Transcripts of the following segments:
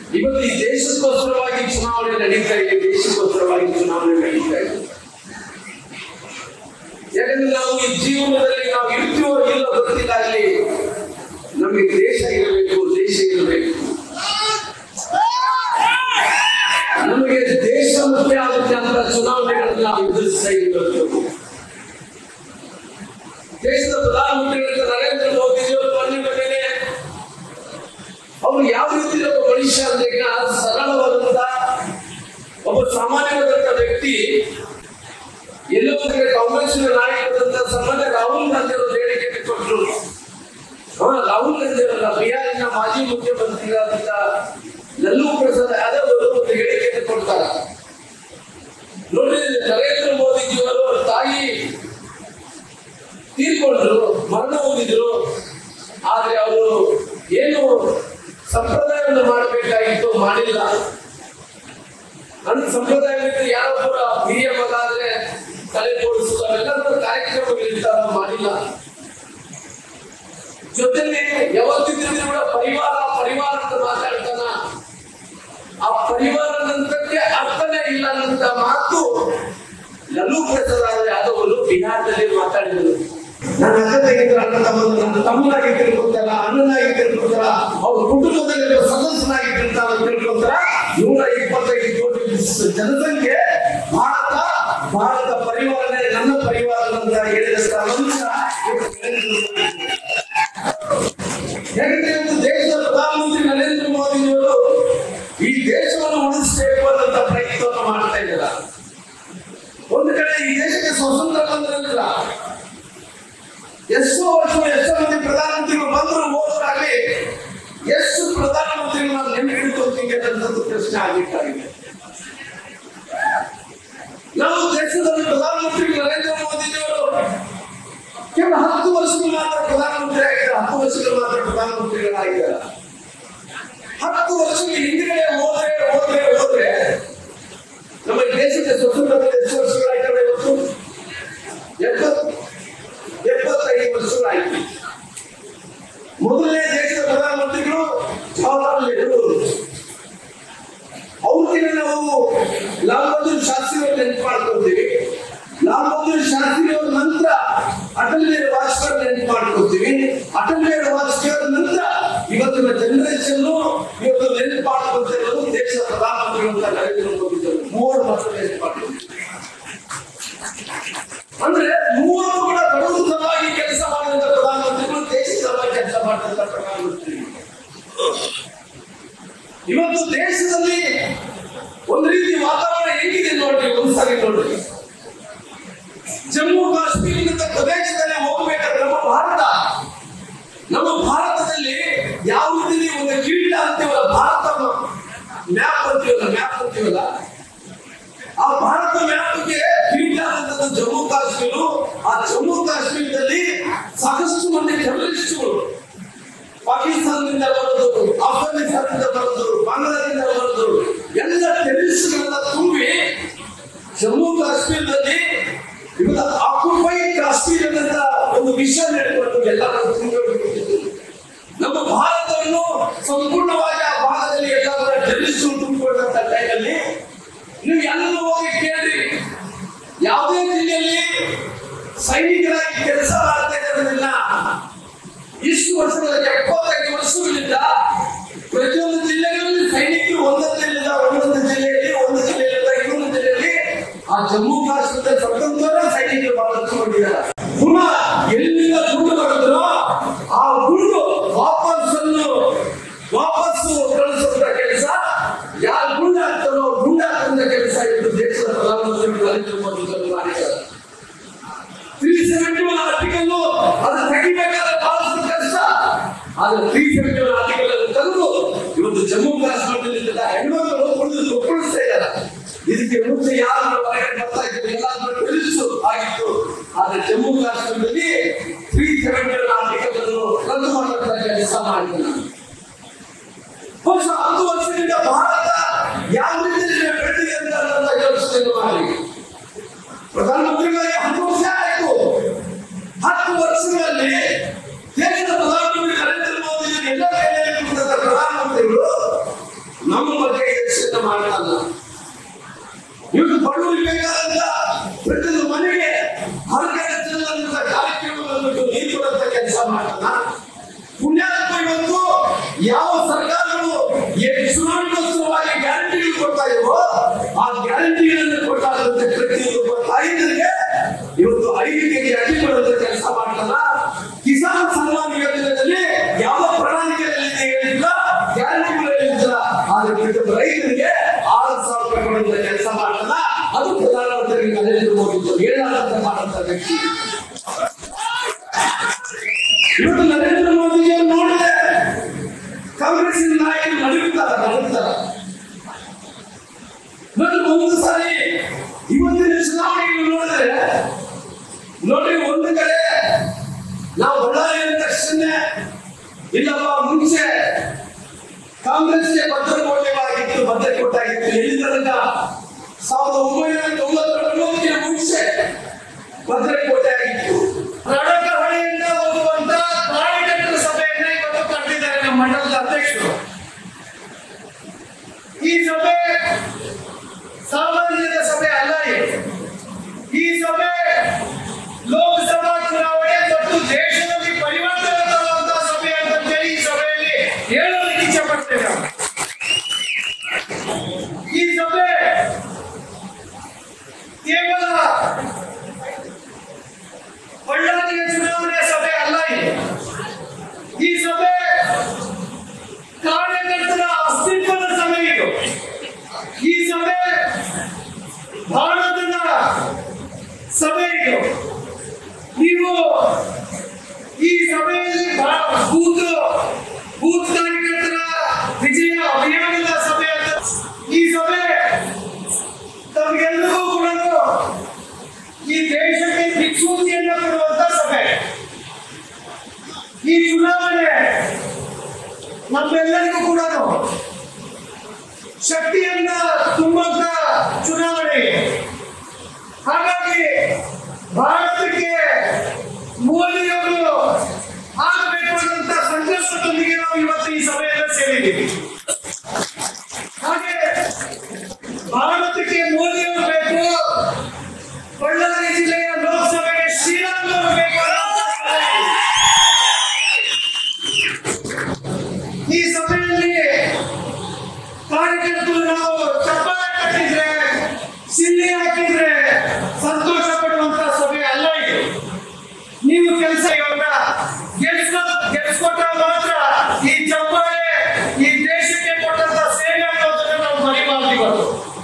ಇವತ್ತು ಈ ದೇಶಕ್ಕೋಸ್ಕರವಾಗಿ ಚುನಾವಣೆ ನಡೀತಾ ಇದೆ, ದೇಶಕ್ಕೋಸ್ಕರವಾಗಿ ಚುನಾವಣೆ ನಡೀತಾ ಇದೆ. ಯಾಕಂದ್ರೆ ನಾವು ಈ ಜೀವನದಲ್ಲಿ ನಾವು ಇರ್ತೀವೋ ಇಲ್ಲ ಗೊತ್ತಿಲ್ಲ, ಅಲ್ಲಿ ನಮಗೆ ದೇಶ ಇರಬೇಕು, ದೇಶ ಇರಬೇಕು. ನಮಗೆ ದೇಶ ಮುಖ್ಯ ಆಗುತ್ತೆ ಅಂತ ಚುನಾವಣೆಗಳನ್ನ ನಾವು ಎದುರಿಸ್ತಾ ಇರಬೇಕು. ದೇಶದ ಪ್ರಧಾನಮಂತ್ರಿಗಳಾದ ನರೇಂದ್ರ ಮೋದಿಜಿಯವರು ಬಂದ ಮೇಲೆ ಅವರು ಯಾವ ರೀತಿ ಒಬ್ಬ ಮನುಷ್ಯ ಅಂದ್ರೆ ಸರಳವಾದಂತ ಒಬ್ಬ ಸಾಮಾನ್ಯವಾದಂತ ವ್ಯಕ್ತಿ. ಎಲ್ಲೋ ಕಾಂಗ್ರೆಸ್ನ ನಾಯಕರಾದಂತ ಸನ್ಮಾನ್ಯ ರಾಹುಲ್ ಗಾಂಧಿ ಅವರು ಹೇಳಿಕೆ ಕೊಟ್ಟರು. ರಾಹುಲ್ ಗಾಂಧಿ ಅವರಲ್ಲ, ಬಿಹಾರಿನ ಮಾಜಿ ಮುಖ್ಯಮಂತ್ರಿಗಳಾದಂತ ಲಲ್ಲೂ ಪ್ರಸಾದ್ ಯಾದವ್ ಅವರು ಒಂದು ಹೇಳಿಕೆ ಕೊಡ್ತಾರೆ. ನೋಡಿ, ನರೇಂದ್ರ ಮೋದಿಜಿಯವರು ಅವರ ತಾಯಿ ತೀರ್ಕೊಂಡ್ರು, ಮರಣ ಹೊಂದಿದ್ರು. ಆದ್ರೆ ಅವರು ಏನು ಸಂಪ್ರದಾಯವನ್ನು ಮಾಡಬೇಕಾಗಿತ್ತು ಮಾಡಿಲ್ಲ. ಅಂದ್ರೆ ಸಂಪ್ರದಾಯದಲ್ಲಿ ಯಾರೊಬ್ಬರ ಹಿರಿಯ ಮಗ ಆದ್ರೆ ತಲೆ ತೋರಿಸುವುದು ಅವೆಲ್ಲ ಕಾರ್ಯಕ್ರಮಗಳಿರ್ತಾರ, ಮಾಡಿಲ್ಲ. ಜೊತೆಲಿ ಯಾವತ್ತಿದ್ರು ಕೂಡ ಪರಿವಾರ ಪರಿವಾರ ಅಂತ ಮಾತಾಡ್ತಾನ. ಆ ಪರಿವಾರ ನಂತರಕ್ಕೆ ಅರ್ಥನೇ ಇಲ್ಲ ಅಂತ ಮಾತು ಲಲ್ಲೂ ಪ್ರಸಾದ್ ಯಾದವ್ ಅವರು ಬಿಹಾರದಲ್ಲಿ ಮಾತಾಡಿದರು. ನನ್ನ ಅಕ್ಕ ತಂಗಿದ್ರು, ಅಣ್ಣ ತಮ್ಮರು, ನನ್ನ ತಮ್ಮನಾಗಿ ತಿಳ್ಕೊತಾರ, ಅಣ್ಣನಾಗಿ ತಿಳ್ಕೊತಾರ, ಅವ್ರ ಕುಟುಂಬದಲ್ಲಿ ಸದಸ್ಯನಾಗಿ ತಿಳ್ಕೊತಾರ. 125 ಕೋಟಿ ಜನಸಂಖ್ಯೆ ಭಾರತ ಪರಿವಾರನೇ ನನ್ನ ಪರಿವಾರ ಅಂತ ಹೇಳಿದಂತ ಮನುಷ್ಯ. ಯಾಕಂದ್ರೆ ದೇಶದ ಪ್ರಧಾನಮಂತ್ರಿ ನರೇಂದ್ರ ಮೋದಿಜಿಯವರು ಈ ದೇಶವನ್ನು ಉಳಿಸಬೇಕು ಅನ್ನೋಂಥ ಪ್ರಯತ್ನವನ್ನು ಮಾಡ್ತಾ ಇದ್ದಾರೆ. ಒಂದು ಕಡೆ ಈ ದೇಶಕ್ಕೆ ಸ್ವಾತಂತ್ರ್ಯ ಬಂದಿರಲಿಲ್ಲ. ಎಷ್ಟೋ ಮಂದಿ ಪ್ರಧಾನಮಂತ್ರಿಗಳು ಬಂದರು ಹೋದ್ರಾಗಲಿ ಎಷ್ಟು ಪ್ರಧಾನಮಂತ್ರಿಗಳು ನಾವು ನೆನಪಿಟ್ಟುಕೊಳ್ತೀವಿ ಅನ್ನೋದು ಪ್ರಶ್ನೆ ಆಗಿಟ್ಟಾಗಿದೆ. ನಾವು ದೇಶದಲ್ಲಿ ಪ್ರಧಾನಮಂತ್ರಿ ನರೇಂದ್ರ ಮೋದಿಜಿಯವರು ಕೇವಲ 10 ವರ್ಷಗಳು ಮಾತ್ರ ಪ್ರಧಾನಮಂತ್ರಿ ಆಗಿದ್ದಾರೆ, 10 ವರ್ಷಗಳು ಮಾತ್ರ ಪ್ರಧಾನಮಂತ್ರಿಗಳಾಗಿದ್ದಾರೆ. 10 ವರ್ಷಗಳ ಹಿಂದಿನ ಹೋದ್ರೆ ನಮ್ಮ ದೇಶಕ್ಕೆ ಸ್ವತಂತ್ರ ಎಷ್ಟು ವರ್ಷಗಳಾಯ್ತವೆ? ಇವತ್ತು 75 ವರ್ಷಗಳಾಯ್ತು. ಮೊದಲನೇ ದೇಶದ ಪ್ರಧಾನಮಂತ್ರಿಗಳು ಜವಾಹರ್ಲಾಲ್ ನೆಹರು. ಅವ್ರಿಗೆ ನಾವು ಲಾಲ್ ಬಹದ್ದೂರ್ ಶಾಸ್ತ್ರಿ ಅವರು ನೆನಪು ಮಾಡ್ಕೊಳ್ತೀವಿ. ಲಾಲ್ ಬಹದ್ದೂರ್ ಶಾಸ್ತ್ರಿ ಅವರ ನಂತರ ಅಟಲ್ ಬಿಹಾರಿ ವಾಜಪೇಯಿ ನೆನಪು ಮಾಡ್ಕೊಳ್ತೀವಿ. ಅಟಲ್ ಬಿಹಾರಿ ವಾಜಪೇಯಿ ಅವರ ನಂತರ ಇವತ್ತಿನ ಜನರೇಷನ್ ಇವತ್ತು ನೆನಪು ಮಾಡ್ಕೊಳ್ತಿರೋದು ದೇಶದ ಪ್ರಧಾನಮಂತ್ರಿಗಳು ಅಂತ ನರೇಂದ್ರ ಮೋದಿ ಅವರು. 3 ಮಾತ್ರ ನೆನಪು ಮಾಡ್ಕೊಳ್ತೀವಿ. ಅಂದ್ರೆ 3 ಕೂಡ ಬಡವತನವಾಗಿ ಕೆಲಸ ಮಾಡಿದಂತ ಪ್ರಧಾನಮಂತ್ರಿಗಳು, ದೇಶದ ಕೆಲಸ ಮಾಡಿದಂತ ಪ್ರಧಾನಮಂತ್ರಿಗಳು. ಇವತ್ತು ದೇಶದಲ್ಲಿ ಒಂದು ರೀತಿ ವಾತಾವರಣ ಹೇಗಿದೆ ನೋಡ್ರಿ, ಒಂದ್ಸರಿ ನೋಡ್ರಿ. ಜಮ್ಮು ಕಾಶ್ಮೀರದ ಪ್ರದೇಶದಲ್ಲಿ ಹೋಗ್ಬೇಕಾದ್ರೆ ನಮ್ಮ ಭಾರತದಲ್ಲಿ ಯಾವ ರೀತಿ ಒಂದು ಕೀಟ ಅಂತೀವಲ್ಲ, ಭಾರತ ಮ್ಯಾಪ್ ಅಂತೀವಲ್ಲ, ಆ ಭಾರತ ಮ್ಯಾಪ್ಗೆ ಕೀಟ ಅಂತ ಜಮ್ಮು ಕಾಶ್ಮೀರ. ಆ ಜಮ್ಮು ಕಾಶ್ಮೀರದಲ್ಲಿ ಸಾಕಷ್ಟು ಮಂದಿ ಟೆರರಿಸ್ಟ್ಗಳು ಪಾಕಿಸ್ತಾನದಿಂದ ಬರೋದು, ಅಫ್ಘಾನಿಸ್ತಾನದಿಂದ ಬರೋದು, ಬಾಂಗ್ಲಾದಿಂದ ಬರೋದು, ಎಲ್ಲ ಟೆರರಿಸ್ಟ್ಗಳೆಲ್ಲ ತುಂಬಿ ಜಮ್ಮು ಕಾಶ್ಮೀರದಲ್ಲಿ ಇವತ್ತು ಆಕ್ಯುಪೈಡ್ ಕಾಶ್ಮೀರ ಅಂತ ಒಂದು ವಿಷಯ ನಡೆಕೊಂಡು ಎಲ್ಲರೂ ತುಂಬಿಕೊಂಡಿದ್ದು. ನಮ್ಮ ಭಾರತವನ್ನು ಸಂಪೂರ್ಣವಾಗಿ ಆ ಭಾಗದಲ್ಲಿ ಎಲ್ಲರ ಟೆರರಿಸ್ಟ್ ತುಂಬಿಕೊಂಡಂತ ಟೈಮಲ್ಲಿ ನೀವು ಎಲ್ಲ ಹೋಗಿ ಕೇಳಿ, ಯಾವುದೇ ಜಿಲ್ಲೆಯಲ್ಲಿ ಸೈನಿಕರಾಗಿ ಕೆಲಸ ಮಾಡ್ತಾ ಇರೋದಿಲ್ಲ. ಇಷ್ಟು ವರ್ಷಗಳ 75 ವರ್ಷಗಳಿಂದ ಪ್ರತಿಯೊಂದು ಜಿಲ್ಲೆಗಳಲ್ಲಿ ಸೈನಿಕರು ಒಂದೊಂದು ಜಿಲ್ಲೆಯಲ್ಲಿ ಇನ್ನೊಂದು ಜಿಲ್ಲೆಯಲ್ಲಿ ಆ ಜಮ್ಮು ಕಾಶ್ಮೀರದ ಸ್ವತಂತ್ರ ಸೈನಿಕರು ಬಳಸಿಕೊಂಡಿದ್ದಾರೆ. ಪುನಃ ಎಲ್ಲಿಂದ ಗುಂಡು ಬರುತ್ತೋ ಆ ಗುಂಡು ವಾಪಸ್ಸು ಕಳಿಸುವಂತ ಕೆಲಸ, ಯಾರು ಗುಂಡು ಹಾಕ್ತಾರೋ ಗುಂಡು ಹಾಕುವಂತ ಕೆಲಸ ಇದ್ದು ದೇಶದ ಪ್ರಧಾನಮಂತ್ರಿಗಳು ನರೇಂದ್ರ ಮೋದಿ ಅವರು ಮಾಡಿದ್ದಾರೆ. 371 ಆರ್ಟಿಕಲ್ ಅದು ತೆಗಿಬೇಕಾದ್ರೆ ಬಹಳಷ್ಟು ಕಷ್ಟ. ಆದ್ರೆ 371 ಆರ್ಟಿಕಲ್ ಅನ್ನು ತಂದು ಇವತ್ತು ಜಮ್ಮು ಕಾಶ್ಮೀರದಲ್ಲಿ ಹೆಣ್ಮಕ್ಳು ಒಪ್ಪಿಸ್ತಾ ಇದ್ದಾರೆ. ಇದಕ್ಕೆ ಮುಂಚೆ ಯಾರು ಹೊರಗಡೆ ಬರ್ತಾ ಇದ್ರು ಎಲ್ಲಾದ್ರೂ ತಿಳಿಸು ಆಗಿತ್ತು. ಆದ್ರೆ ಜಮ್ಮು ಕಾಶ್ಮೀರದಲ್ಲಿ 371 ಆರ್ಟಿಕಲ್ ಅನ್ನು ರದ್ದು ಮಾಡುವಂತ ಕೆಲಸ ಮಾಡಿದ್ದಾರೆ. ಬಹುಶಃ 10 ವರ್ಷದಿಂದ ಭಾರತ ಯಾವ ರೀತಿ ಬೆಳೆದಿದೆ ಅಂತ ಯೋಚನೆ ಮಾಡಿ. ಪ್ರಧಾನಮಂತ್ರಿಗಳಿಗೆ 10 ವರ್ಷ ಆಯಿತು. 10 ವರ್ಷಗಳಲ್ಲಿ ದೇಶದ ಪ್ರಧಾನಮಂತ್ರಿ ನರೇಂದ್ರ ಮೋದಿ ಎಲ್ಲ ಪ್ರಧಾನಮಂತ್ರಿಗಳು ನಮ್ಮ ಇವತ್ತು ಬಡವರಿಗೆ ಬೇಕಾದಂತ ಪ್ರತಿಯೊಂದು ಮನೆಗೆ ಹರಕೆಂತ ಕಾರ್ಯಕ್ರಮವನ್ನು ನೀರು ಕೊಡುವಂತ ಕೆಲಸ ಮಾಡ್ತಾನ. ಪುಣ್ಯಾತ್ಮ ಇವತ್ತು ಯಾವ ಸರ್ಕಾರಗಳು ಚುನಾವಣೆಗೋಸ್ಕರವಾಗಿ ಗ್ಯಾರಂಟಿಗಳು ಕೊಡ್ತಾ ಇರೋ ಆ ಗ್ಯಾರಂಟಿಗಳನ್ನು ಕೊಡ್ತಾ ಇರುವಂತ ಪ್ರತಿಯೊಂದು ತಾಯಿಗಳಿಗೆ ಇವತ್ತು 5 ಕೆಜಿ ಅಕ್ಕಿ ಕೊಡುವಂತ ಕೆಲಸ ಮಾಡ್ತಾನ. ಕಿಸಾನ್ ಸನ್ಮಾನ್ ಯೋಜನೆಯಲ್ಲಿ ಯಾವ ಪ್ರಣಾಳಿಕೆಯಲ್ಲಿ ಹೇಳಿಲ್ಲ, ಗ್ಯಾರಂಟಿಗಳು ಹೇಳಿಲ್ಲ, ಆದ್ರೆ ರೈತರಿಗೆ 6,000 ರೂಪಾಯಿ ಕೊಡುವಂತ ಕೆಲಸ ಮಾಡ್ತಾನ. ಅದು ಪ್ರಧಾನಮಂತ್ರಿ ನರೇಂದ್ರ ಮೋದಿ ಹೇಳಲಾರಂತ ಮಾಡುವಂತ ವ್ಯಕ್ತಿ. ಇವತ್ತು ನರೇಂದ್ರ ಮೋದಿಗೆ ನೋಡಿದ್ರೆ ಕಾಂಗ್ರೆಸ್ ನಾಯಕರು ನಡುತ್ತಾರೆ. ಒಂದು ಸಾರಿ ಇವತ್ತಿನ ಚುನಾವಣೆಗಳು ನೋಡಿದ್ರೆ ನೋಡಿ, ಒಂದು ಕಡೆ ನಾವು ಬಳ್ಳಾರಿ ಅಂದ ತಕ್ಷಣ ಇಲ್ಲಪ್ಪ ಮುಂಚೆ ಕಾಂಗ್ರೆಸ್ಗೆ ಭದ್ರಕೋಟೆವಾಗಿತ್ತು, ಭದ್ರಕೋಟೆಯಾಗಿತ್ತು. ಎಲ್ಲಿ ತನಕ 1990 ಮುಂಚೆ ಭದ್ರಕೋಟೆ ಆಗಿತ್ತು. ರಣಕಹಳಿಯಿಂದ ಹೋಗುವಂತ ಕಾರ್ಯಕರ್ತರ ಸಭೆಯನ್ನ ಇವತ್ತು ಕರೆದಿದ್ದಾರೆ ನಮ್ಮ ಮಂಡಲದ ಅಧ್ಯಕ್ಷರು. ಈ ಸಭೆ ಸಾಮಾನ್ಯದ ಸಭೆ ಅಲ್ಲ. ಈ ಸಭೆ ಲೋಕಸಭಾ ಚುನಾವಣೆ ಮತ್ತು ದೇಶದಲ್ಲಿ ಪರಿವರ್ತನೆ ತರುವಂತಹ ಸಭೆ ಅಂತ ಈ ಸಭೆಯಲ್ಲಿ ಹೇಳಲಿಕ್ಕೆ ಇಚ್ಛೆ ಪಡ್ತೇವೆ. ಈ ಸಭೆ ಕೇವಲ ಬಳ್ಳಾರಿಯ ಚುನಾವಣೆಯ ಸಭೆ ಅಲ್ಲ. ಈ ಸಭೆ ಕಾರ್ಯಕರ್ತರ ಅಸ್ತಿತ್ವದ ಸಭೆ. ಇದು ಈ ಸಭೆ ಭಾರತದ ಸಭೆ. ಇದು ನೀವು ಈ ಸಭೆಯಲ್ಲಿ ಬೂತ್ ಕಾರ್ಯಕರ್ತರ ವಿಜಯ ಅಭಿಯಾನದ ಸಭೆ ಅಂತ. ಈ ಸಭೆ ತಮಗೆಲ್ಲರಿಗೂ ಕೂಡ ಈ ದೇಶಕ್ಕೆ ದಿಕ್ಸೂಚಿಯನ್ನು ಕೊಡುವಂತ ಸಭೆ. ಈ ಚುನಾವಣೆ ನಮ್ಮೆಲ್ಲರಿಗೂ ಕೂಡ ಶಕ್ತಿಯನ್ನ ತುಂಬುವಂತ ಚುನಾವಣೆ. ಹಾಗಾಗಿ ಭಾರತಕ್ಕೆ ಮೋದಿಯವರು ಆಗಬೇಕು ಅನ್ನುವಂತ ಸಂಕಲ್ಪದೊಂದಿಗೆ ನಾವು ಇವತ್ತು ಈ ಸಭೆಯನ್ನು ಸೇರಿದ್ದೀವಿ. ಹಾಗೆ ಭಾರತಕ್ಕೆ ಮೋದಿಯವರು ಬೇಕು, ಬಳ್ಳಾರಿ ಜಿಲ್ಲೆಯ ಲೋಕಸಭೆಗೆ ಶ್ರೀರಾಮುಲು ಬೇಕು. ಈ ಸಭೆಯಲ್ಲಿ ಕಾರ್ಯಕರ್ತರು ನಾವು ಚಪ್ಪಾಳೆ ಕಟ್ಟಿದ್ರೆ, ಸಿಲ್ಲಿ ಹಾಕಿದ್ರೆ ಸಂತೋಷ ಪಡುವಂತ ಸಭೆ ಅಲ್ಲ ಇದು. ನೀವು ಕೆಲಸ ಗೆಲ್ಸ್ಕೊಟ್ಟ ಮಾತ್ರ ಈ ಚಪ್ಪಾಳೆ ಈ ದೇಶಕ್ಕೆ ಕೊಟ್ಟಂತ ಸೇವೆ ಅನ್ನೋದನ್ನು ನಾವು ಮರಿಬಾರ್ದು.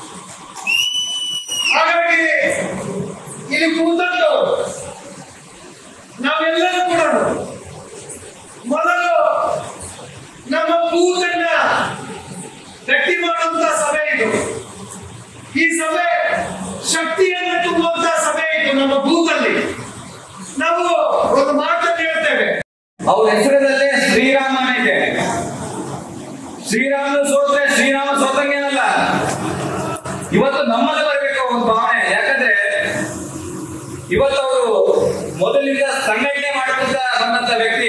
ಹಾಗಾಗಿ ಇಲ್ಲಿ ಕೂತದ್ದು ನಾವೆಲ್ಲರೂ ಕೂಡ ಮೊದಲು ನಮ್ಮ ಬೂತನ್ನ ಗಟ್ಟಿ ಮಾಡುವಂತ ಸಭೆ ಇದು. ಈ ಸಭೆ ಶಕ್ತಿಯನ್ನು ತುಂಬುವಂತ ಸಭೆ ಇದು. ನಮ್ಮ ಬೂತಲ್ಲಿ ನಾವು ಒಂದು ಮಾತನ್ನು ಹೇಳ್ತೇವೆ, ಅವ್ರ ಹೆಸರಲ್ಲೇ ಶ್ರೀರಾಮನ ಇದೆ. ಶ್ರೀರಾಮನು ಸೋತ್ರೆ ಶ್ರೀರಾಮ ಸೋತಂಗೇನಲ್ಲ. ಇವತ್ತು ನಮ್ಮಲ್ಲಿ ಬರಬೇಕು ಒಂದು ಭಾವನೆ. ಯಾಕಂದ್ರೆ ಇವತ್ತು ಅವರು ಮೊದಲಿಂದ ಸಂಘಟನೆ ಮಾಡುತ್ತಾ ಬಂದಂತ ವ್ಯಕ್ತಿ.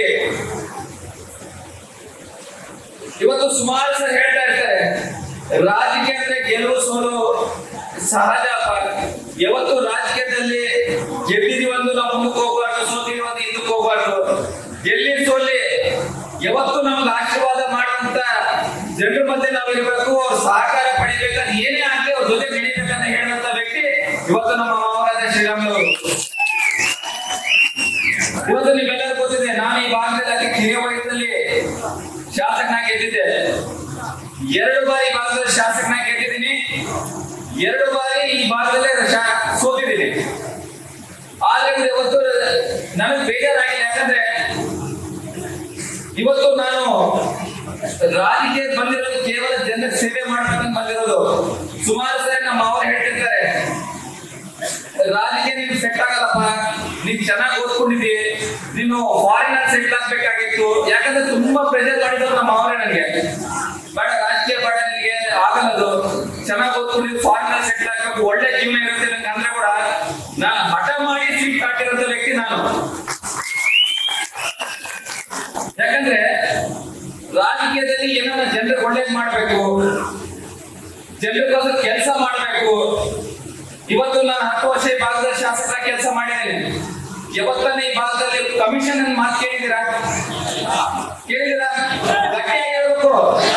ಇವತ್ತು ಸುಮಾರು ಸಲ ಹೇಳ್ತಾ ಇರ್ತಾರೆ, ರಾಜಕೀಯ ಅಂದ್ರೆ ಗೆಲುವು ಸೋಲು ಸಹಜ. ಯಾವತ್ತು ರಾಜಕೀಯದಲ್ಲಿ ಗೆದ್ದಿದೀವಂದು ನಾವು ಮುಂದಕ್ಕೆ ಹೋಗ್ಬಾರ್ದು, ಸೋತಿರುವಂತ ಹಿಂದಕ್ಕೆ ಹೋಗ್ಬಾರ್ದು. ಗೆಲ್ಲಿ ಸೋಲಿ ಯಾವತ್ತು ನಮ್ಗೆ ಆಶೀರ್ವಾದ ಮಾಡುವಂತ ಜನರ ಮಧ್ಯೆ ನಾವು ಇರಬೇಕು, ಅವ್ರ ಸಹಕಾರ ಪಡಿಬೇಕಂತ ಏನೇ ಆಗ್ಲಿ ಅವ್ರ ಜೊತೆ ನಡೀಬೇಕಂತ ಹೇಳುವಂತ ವ್ಯಕ್ತಿ ಇವತ್ತು ನಮ್ಮ ಮಾವರಾದ ಶ್ರೀರಾಮುಲು. ಇವತ್ತು ನೀವೆಲ್ಲರೂ ಗೊತ್ತಿದೆ, ನಾನು ಈ ಭಾಗದಲ್ಲಿ ಅತಿ ಕಿರಿಯ ವಯಸ್ಸಲ್ಲಿ ಶಾಸಕನಾಗಿ ಗೆದ್ದಿದ್ದೆ. 2 ಬಾರಿ ಭಾಗದಲ್ಲಿ ಶಾಸಕನಾಗಿ ಗೆದ್ದಿದ್ದೀನಿ, 2 ಬಾರಿ ಈ ಭಾಗದಲ್ಲೇ ಸೋತಿದ್ದೀನಿ. ಆದ್ರೆ ಇವತ್ತು ನನಗೆ ಬೇಜಾರಾಗಿಲ್ಲ. ಯಾಕಂದ್ರೆ ಇವತ್ತು ನಾನು ರಾಜಕೀಯ ಬಂದಿರೋದು ಕೇವಲ ಜನರ ಸೇವೆ ಮಾಡ್ಬೇಕಂತ ಬಂದಿರೋದು. ಸುಮಾರು ಸರಿ ನಮ್ಮ ಅವರು ಹೇಳ್ತಿರ್ತಾರೆ, ರಾಜಕೀಯ ನೀನು ಸೆಟ್ ಆಗಲ್ಲಪ್ಪ, ನೀನ್ ಚೆನ್ನಾಗಿ ಓದ್ಕೊಂಡಿದ್ದಿ, ನೀನು ಫಾರಿನ್ ಅಲ್ಲಿ ಸೆಟ್ ಆಗ್ಬೇಕಾಗಿತ್ತು. ಯಾಕಂದ್ರೆ ತುಂಬಾ ಪ್ರೆಷರ್ ಮಾಡಿದ್ರು ನಮ್ಮ ಅವರೇ ನನಗೆ, ಬೇಡ ರಾಜಕೀಯ ಬೇಡ, ನಿನಗೆ ಆಗಲ್ಲದು, ಚೆನ್ನಾಗಿ ಓದ್ಕೊಂಡಿದ್ದು ಫಾರಿನ್ ಅಲ್ಲಿ ಸೆಟ್ ಆಗ್ಬೇಕು, ಒಳ್ಳೆ ಜೀವನ ಇರುತ್ತೆ ನಂಗೆ ಅಂದ್ರೆ ಕೂಡ ನಾನು ಹಠ ಮಾಡಿ ಸೀಟ್ ಕಾಟಿರೋಂಥ ವ್ಯಕ್ತಿ ನಾನು. ಯಾಕಂದ್ರೆ ರಾಜಕೀಯದಲ್ಲಿ ಏನಾರ ಜನರಿಗೆ ಒಳ್ಳೇದು ಮಾಡ್ಬೇಕು, ಜನರಿಗೋಸ್ಕರ ಕೆಲಸ ಮಾಡ್ಬೇಕು, ಇವತ್ತು ನಾನು 10 ವರ್ಷ ಈ ಭಾಗದ ಶಾಸಕರ ಕೆಲಸ ಮಾಡಿದ್ದೇನೆ. ಯಾವತ್ತನೇ ಈ ಭಾಗದಲ್ಲಿ ಕಮಿಷನ್ ಅನ್ನು ಮಾತು ಕೇಳಿದ್ದೀರಾ? ಗಟ್ಟಿಯಾಗಿ ಹೇಳ್ಬೇಕು.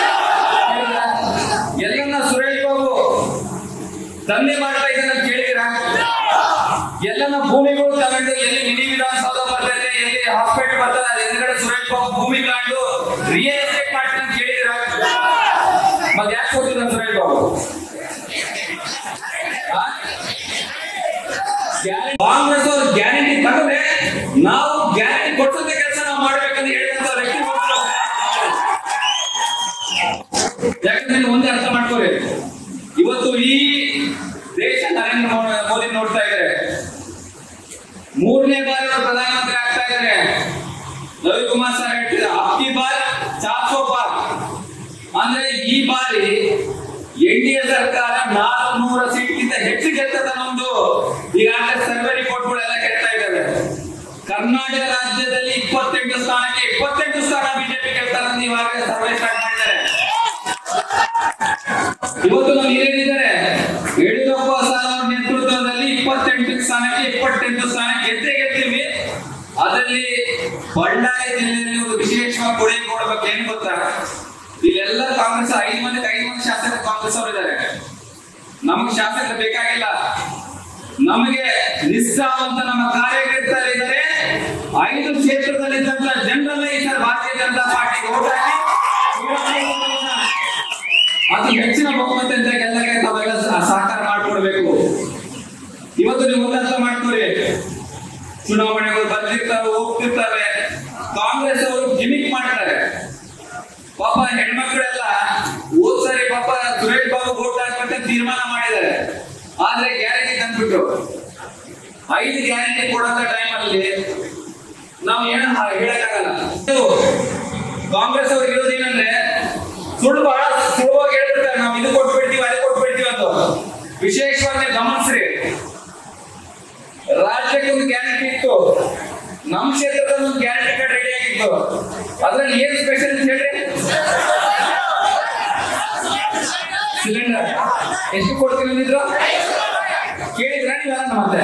ಎಲ್ಲನ್ನ ಸುರೇಶ್ ಬಾಬು ದಂಧೆ ಮಾಡ್ತಾ ಇದ್ದಾನೆ ಅಂತ ಕೇಳಿದಿರಾ? ಎಲ್ಲನ ಭೂಮಿಗಳು ತಗೊಂಡು ಎಲ್ಲಿ ಮಿನಿ ವಿಧಾನಸೌಧ ಬರ್ತದೆ, ಎಲ್ಲಿ ಹಾಸ್ಪಿಟಲ್ ಬರ್ತದೆ, ಅದ್ರ ಎದುರುಗಡೆ ಸುರೇಶ್ ಬಾಬು ಭೂಮಿ ತಗೊಂಡು ರಿಯಲ್ ಎಸ್ಟೇಟ್ ಮಾಡ್ತಾನೆ ಅಂತ ಕೇಳಿದಿರಾ? ಮತ್ತೆ ಯಾಕೆ ಕೊಟ್ಟಿದ್ದ ಸುರೇಶ್ ಬಾಬು? ಕಾಂಗ್ರೆಸ್ ಅವರು ಗ್ಯಾರಂಟಿ ತಗೊಂಡ್ರೆ ನಾವು ಗ್ಯಾರಂಟಿ ಕೊಟ್ಟಂತ ಕೆಲಸ ನಾವು ಮಾಡ್ಬೇಕಂತ ಹೇಳಿದಂತ ವ್ಯಕ್ತಿ. ಯಾಕಂದ್ರೆ ಒಂದೇ ಅರ್ಥ ಮಾಡ್ಕೋರಿ, ಇವತ್ತು ಈ ದೇಶ ನರೇಂದ್ರ ಮೋದಿ ನೋಡ್ತಾ ಇದ್ದಾರೆ, 3ನೇ ಬಾರಿ ಅವರು ಪ್ರಧಾನಮಂತ್ರಿ ಆಗ್ತಾ ಇದ್ದಾರೆ. ರವಿಕುಮಾರ್ ಸರ್ ಹೇಳ್ತಿದ್ದಾರೆ ಅಬ್ಕಿ ಬಾರ್ 400 ಪಾರ್ ಅಂದ್ರೆ ಈ ಬಾರಿ ಎನ್ಡಿಎ ಸರ್ಕಾರ 400 ಸೀಟ್ಗಿಂತ ಹೆಚ್ಚು ಗೆಲ್ತದ ನಮ್ದು. ಈಗಾಗಲೇ ಸರ್ವೆ ರಿಪೋರ್ಟ್ಗಳೆಲ್ಲ ಗೆಲ್ತಾ ಇದ್ದಾವೆ. ಕರ್ನಾಟಕ ರಾಜ್ಯದಲ್ಲಿ 28 ಸ್ಥಾನಕ್ಕೆ 28 ಸ್ಥಾನ ಬಿಜೆಪಿ ಗೆಲ್ತಾರೆ. ಈಗಾಗಲೇ ಸರ್ವೆ ಸ್ಟಾರ್ಟ್ ಮಾಡಿದ್ದಾರೆ. ಇವತ್ತು ನಾವು ಏನಿದ್ದಾರೆ ಯಡಿಯೂರಪ್ಪ ಸರ್ ಅವರ ನೇತೃತ್ವದಲ್ಲಿ 28 ಸ್ಥಾನಕ್ಕೆ 28 ಸ್ಥಾನ ಗೆಲ್ತೀವಿ. ಅದರಲ್ಲಿ ಬಳ್ಳಾರಿ ಜಿಲ್ಲೆಯಲ್ಲಿ ಒಂದು ವಿಶೇಷವಾಗಿ ಕೊಡುಗೆ ಕೊಡಬೇಕು. ಏನು ಗೊತ್ತಾ, ಇಲ್ಲೆಲ್ಲ ಕಾಂಗ್ರೆಸ್ 5 ಮಂದಿ ಶಾಸಕರು ಕಾಂಗ್ರೆಸ್ ಅವರು ಇದ್ದಾರೆ. ನಮಗೆ ಶಾಸಕರು ಬೇಕಾಗಿಲ್ಲ, ನಮಗೆ ನಿಷ್ಠಾವಂತ ನಮ್ಮ ಕಾರ್ಯಕರ್ತರಿದ್ದಾರೆ. 5 ಕ್ಷೇತ್ರದಲ್ಲಿದ್ದಂತ ಜನರನ್ನ ಈ ಸಲ ಭಾರತೀಯ ಜನತಾ ಪಾರ್ಟಿಗೆ ಓಟ್ ಹಾಕಿ ಅತಿ ಹೆಚ್ಚಿನ ಬಹುಮತ ಎಲ್ಲರಿಗೆ ತಾವೆಲ್ಲ ಸಹಕಾರ ಮಾಡಿಕೊಡ್ಬೇಕು. ಇವತ್ತು ನೀವು ಅರ್ಥ ಮಾಡ್ಕೊರಿ, ಚುನಾವಣೆಗಳು ಬರ್ತಿರ್ತಾವೆ ಹೋಗ್ತಿರ್ತಾವೆ, ಕಾಂಗ್ರೆಸ್ ಅವರು ಗಿಮಿಕ್ ಮಾಡ್ತಾರೆ. ಪಾಪ ಹೆಣ್ಮಕ್ಳೆಲ್ಲ ಹೋದ್ ಸರಿ ಪಾಪ ಸುರೇಶ್ ಬಾಬು ವೋಟ್ ಹಾಕ್ಬೇಕಂತ ತೀರ್ಮಾನ ಮಾಡಿದ್ದಾರೆ. ಆದ್ರೆ ಗ್ಯಾರಂಟಿ ತಂದ್ಬಿಟ್ರು. 5 ಗ್ಯಾರಂಟಿ ಕೊಡಂತ ಟೈಮ್ ಅಲ್ಲಿ ನಾವು ಏನು ಹೇಳಕ್ಕಾಗಲ್ಲ. ಕಾಂಗ್ರೆಸ್ ಅವ್ರಿಗೆ ಇರೋದೇನಂದ್ರೆ ಸುಳ್ಳು ಬಹಳ ಸುಲಭವಾಗಿ ಹೇಳ್ಬಿಡ್ತಾರೆ, ನಾವು ಇದು ಕೊಟ್ಬಿಡ್ತೀವಿ ಅದು ಕೊಟ್ಬಿಡ್ತೀವಿ ಅಂತ. ವಿಶೇಷವಾಗಿ ಗಮನಿಸ್ರಿ, ರಾಜ್ಯಕ್ಕೆ ಒಂದು ಗ್ಯಾರಂಟಿ ಇತ್ತು, ನಮ್ಮ ಕ್ಷೇತ್ರದಲ್ಲಿ ಒಂದು ಗ್ಯಾರಂಟಿ ಕಾರ್ಡ್ ರೆಡಿ ಆಗಿತ್ತು. ಅದ್ರಲ್ಲಿ ಏನ್ ಸ್ಪೆಷಲ್ ಅಂತ ಹೇಳ್ರಿ, ಸಿಲಿಂಡರ್ ಎಷ್ಟು ಕೊಡ್ತೀನಿ ಅಂದಿದ್ರು ಕೇಳಿದ್ರ? ನೀವೆಲ್ಲ ಮತ್ತೆ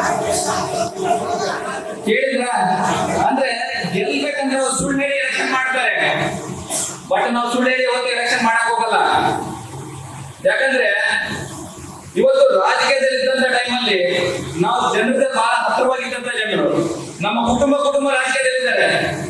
ಕೇಳಿದ್ರ? ಅಂದ್ರೆ ಗೆಲ್ಬೇಕಂದ್ರೆ ಅವ್ರು ಸುಳ್ಳು ಹೇಳಿ ಎಲೆಕ್ಷನ್ ಮಾಡ್ತಾರೆ. ಬಟ್ ನಾವು ಸುಳ್ಳು ಹೇಳಿ ಇವತ್ತು ಎಲೆಕ್ಷನ್ ಮಾಡಕ್ ಹೋಗಲ್ಲ. ಯಾಕಂದ್ರೆ ಇವತ್ತು ರಾಜಕೀಯದಲ್ಲಿ ಇದ್ದಂತ ಟೈಮಲ್ಲಿ ನಾವು ಜನತೆ ಬಹಳ ಹತ್ತಿರವಾಗಿದ್ದಂತ ಜನರು, ನಮ್ಮ ಕುಟುಂಬ ರಾಜಕೀಯದಲ್ಲಿದ್ದಾರೆ.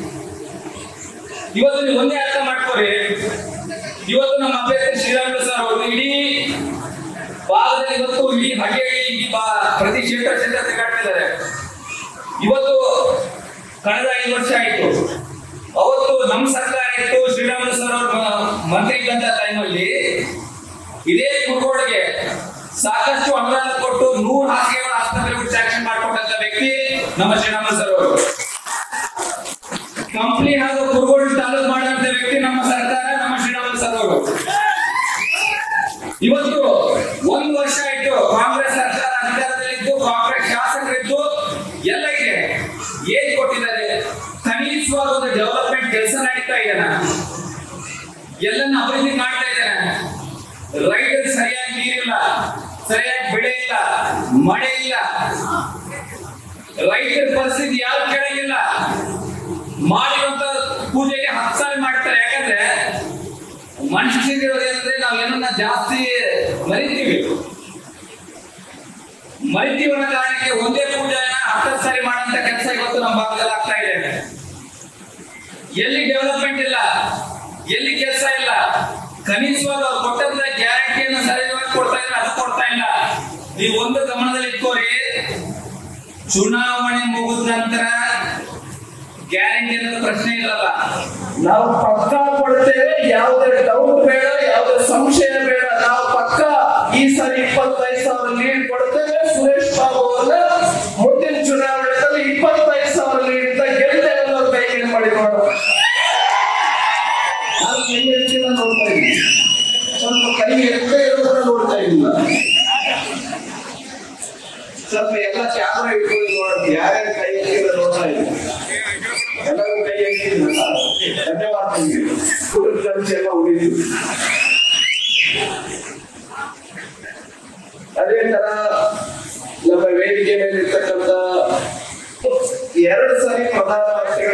ಇವತ್ತು ನೀವು ಒಂದೇ ಅರ್ಥ ಮಾಡ್ಕೊರಿ, ಇವತ್ತು ನಮ್ಮ ಅಭ್ಯರ್ಥಿ ಶ್ರೀರಾಮುಲು ಸರ್ ಅವರು ಇಡೀ ಭಾಗದಲ್ಲಿ ಇವತ್ತು ಇಡೀ ಹಳ್ಳಿ ಪ್ರತಿ ಕ್ಷೇತ್ರ ತಿರುಗಾಡ್ತಿದ್ದಾರೆ. ಇವತ್ತು ಕಳೆದ 5 ವರ್ಷ ಆಯ್ತು, ಅವತ್ತು ನಮ್ಮ ಸರ್ಕಾರ ಇತ್ತು, ಶ್ರೀರಾಮುಲು ಸರ್ ಅವರು ಮಂತ್ರಿ ಇದ್ದಂತ ಟೈಮಲ್ಲಿ ಇದೇ ಕುರುಗೋಡಿಗೆ ಸಾಕಷ್ಟು ಅನುದಾನ ಕೊಟ್ಟು 100 ಹಾಸಿಗೆಗಳ ಆಸ್ಪತ್ರೆಗಳು ಸ್ಯಾಂಕ್ಷನ್ ಮಾಡಿಕೊಟ್ಟಂತ ವ್ಯಕ್ತಿ ನಮ್ಮ ಶ್ರೀರಾಮುಲು ಸರ್ ಅವರು. ಕಂಪ್ನಿ ಹಾಗೂ ಕುರುಗೋಡು ತಾಲೂಕು ಮಾಡಿದಂತ ವ್ಯಕ್ತಿ ನಮ್ಮ ಸರ್ಕಾರ, ನಮ್ಮ ಶ್ರೀರಾಮುಲು ಸರ್ ಅವರು. ಇವತ್ತು 1 ವರ್ಷ ಆಯ್ತು ಕಾಂಗ್ರೆಸ್ ಸರ್ಕಾರ ಅಧಿಕಾರದಲ್ಲಿದ್ದು, ಕಾಂಗ್ರೆಸ್ ಶಾಸಕರಿದ್ದು, ಎಲ್ಲ ಇದೆ. ಏನ್ ಕೊಟ್ಟಿದ್ದಾರೆ? ಕನಿಷ್ಠವಾಗಿ ಒಂದು ಡೆವಲಪ್ಮೆಂಟ್ ಕೆಲಸ ನಡೀತಾ ಇದ್ದಾನೆ, ಎಲ್ಲನ್ನ ಅಭಿವೃದ್ಧಿ ಮಾಡ್ತಾ ಇದ್ದಾನೆ. ರೈತರಿಗೆ ಸರಿಯಾಗಿ ನೀರಿಲ್ಲ, ಸರಿಯಾಗಿ ಬೆಳೆ ಇಲ್ಲ, ಮಳೆ ಇಲ್ಲ, ರೈತರ ಪರಿಸ್ಥಿತಿ ಯಾರು ಕೇಳಂಗಿಲ್ಲ. ಮಾಡಿರುವಂತ ಪೂಜೆಗೆ 10 ಸಾವಿರ ಮಾಡ್ತಾರೆ. ಯಾಕಂದ್ರೆ ಮನುಷ್ಯರಿರೋದೇನಂದ್ರೆ ನಾವು ಏನನ್ನ ಜಾಸ್ತಿ ಮರಿತೀವಿ ಅನ್ನೋ ಕಾರಣಕ್ಕೆ ಒಂದೇ ಪೂಜೆನ 10 ಸಾರಿ ಮಾಡಂತ ಕೆಲಸ ಇವತ್ತು ನಮ್ಮ ಭಾಗದಲ್ಲಿ ಆಗ್ತಾ ಇದೆ. ಎಲ್ಲಿ ಡೆವಲಪ್ಮೆಂಟ್ ಇಲ್ಲ, ಎಲ್ಲಿ ಕೆಲಸ ಇಲ್ಲ, ಕನಿಷ್ಠವಾಗಿ ಅವ್ರು ಕೊಟ್ಟಂತ ಗ್ಯಾರಂಟಿಯನ್ನು ಸರಿಯಾಗಿ ಕೊಡ್ತಾ ಇದ್ರೆ ಅದು ಕೊಡ್ತಾ ಇಲ್ಲ. ನೀವು ಒಂದು ಗಮನದಲ್ಲಿ ಇಟ್ಕೋರಿ, ಚುನಾವಣೆ ಮುಗಿದ ನಂತರ ಗ್ಯಾರಂಟಿ ಅನ್ನೋದು ಪ್ರಶ್ನೆ ಇಲ್ಲಲ್ಲ. ನಾವು ಪಕ್ಕ ಕೊಡ್ತೇವೆ, ಯಾವುದೇ ಡೌಟ್ ಬೇಡ, ಯಾವುದೇ ಸಂಶಯ ಬೇಡ. ನಾವು ಪಕ್ಕ ಈ ಸರಿ 25,000 ಲೀಡ್ ಕೊಡ್ತೇವೆ. ಸುರೇಶ್ ಬಾಬು ಅವರ ಮುಂದಿನ ಚುನಾವಣೆಯಲ್ಲಿ 25,000 ಲೀಡ್ ಅಂತ ಗೆಲ್ತೇವೆ ಅನ್ನೋ ಕೈ ಮಾಡಿ ನೋಡೋಣ. ನಾನು ಕೈ ಹೆಚ್ಚಿನ ನೋಡ್ತಾ ಇದ್ದೀನಿ, ಸ್ವಲ್ಪ ಕೈ ಎತ್ತೇ ಇರೋದನ್ನ ನೋಡ್ತಾ ಇಲ್ಲ. ಸ್ವಲ್ಪ ಎಲ್ಲ ಕ್ಯಾಮ್ರಾ ಇಟ್ಕೊಂಡು ನೋಡೋದು, ಯಾರ್ಯಾರು ಕೈ ಎತ್ತಿದ ನೋಡ್ತಾ ಇಲ್ಲ. ಎಲ್ಲರೂ ಕೈ ಎತ್ತಿಲ್ಲ, ಧನ್ಯವಾದ. ಎಲ್ಲ ಉಳಿದು ಅದೇ ತರ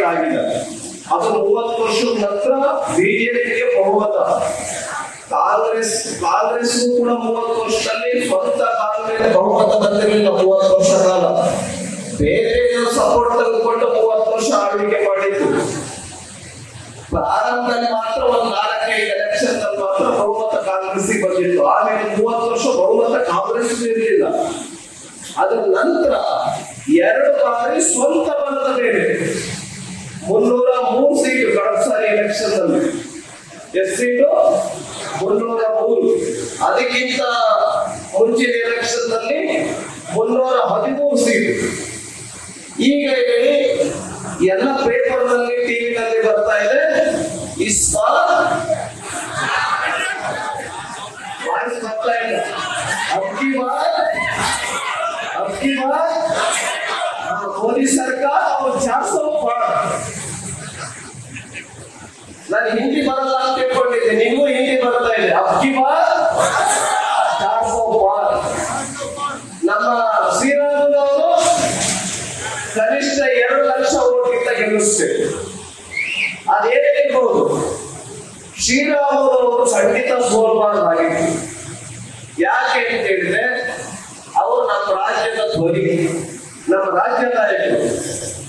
ಆಗಿಲ್ಲ. ಅದು 30 ವರ್ಷದ ನಂತರ ಬಿಜೆಪಿಗೆ ಬಹುಮತ. ಕಾಂಗ್ರೆಸ್ ಕೂಡ 30 ವರ್ಷದಲ್ಲಿ ಸ್ವಂತ ಕಾಂಗ್ರೆಸ್ ಬಹುಮತ ಬಂದಿರಲಿಲ್ಲ. 30 ವರ್ಷ ಕಾಲ ಬೇರೆ ಸಪೋರ್ಟ್ ತೆಗೆದುಕೊಂಡು 30 ವರ್ಷ ಆಳ್ವಿಕೆ ಮಾಡಿತ್ತು. ಪ್ರಾರಂಭದಲ್ಲಿ ಮಾತ್ರ ಒಂದು 4-5 ಎಲೆಕ್ಷನ್ ಮಾತ್ರ ಬಹುಮತ ಕಾಂಗ್ರೆಸ್ ಬಂದಿತ್ತು. ಆಮೇಲೆ 30 ವರ್ಷ ಬಹುಮತ ಕಾಂಗ್ರೆಸ್ ಇರಲಿಲ್ಲ. ಅದರ ನಂತರ 2 ಬಾರಿ ಸ್ವಂತ ಬಲದ ಮೇಲೆ 303 ಸೀಟು ಕಳೆದ ಸಾರಿ ಎಲೆಕ್ಷನ್ ಅಲ್ಲಿ. ಎಷ್ಟು ಸೀಟು? 303. ಅದಕ್ಕಿಂತ ಮುಂಚಿನ ಎಲೆಕ್ಷನ್ ನಲ್ಲಿ 313 ಸೀಟು. ಈಗ ಹೇಳಿ ಎಲ್ಲ ಪೇಪರ್ ನಲ್ಲಿ ಟಿವಿ ನಲ್ಲಿ ಬರ್ತಾ ಇದೆ. ಇಸ್ ಬಾರ್ ವಾಯ್ಸ್ ಬರ್ತಾ ಇಲ್ಲ. ಅಬ್ಕಿ ಬಾರ್ ಮೋದಿ ಸರ್ಕಾರ और 400 पार. ನಾನು ಹಿಂದಿ ಬರಲ್ಲ ಅಂತ ತಿಳ್ಕೊಂಡಿದ್ದೆ, ನಿಮಗೂ ಹಿಂದಿ ಬರ್ತಾ ಇದೆ. ಅಬ್ಕಿ ಬಾರ್ 400 पार. ನಮ್ಮ ಶ್ರೀರಾಮುಲವರು ಕನಿಷ್ಠ 2 ಲಕ್ಷ ಓಟ್ಗಿಂತ ಗೆಲ್ಲಿಸ್ತೇವೆ. ಅದೇನಿರ್ಬೋದು, ಶ್ರೀರಾಮುಲವರು ಖಂಡಿತ ಸೋಲ್ಬಾರ್ದಾಗಿತ್ತು. ಯಾಕೆ ಅಂತ ಹೇಳಿದ್ರೆ ಅವರು ನಮ್ಮ ರಾಜ್ಯದ ಧ್ವನಿ, ನಮ್ಮ ರಾಜ್ಯ ನಾಯಕರು.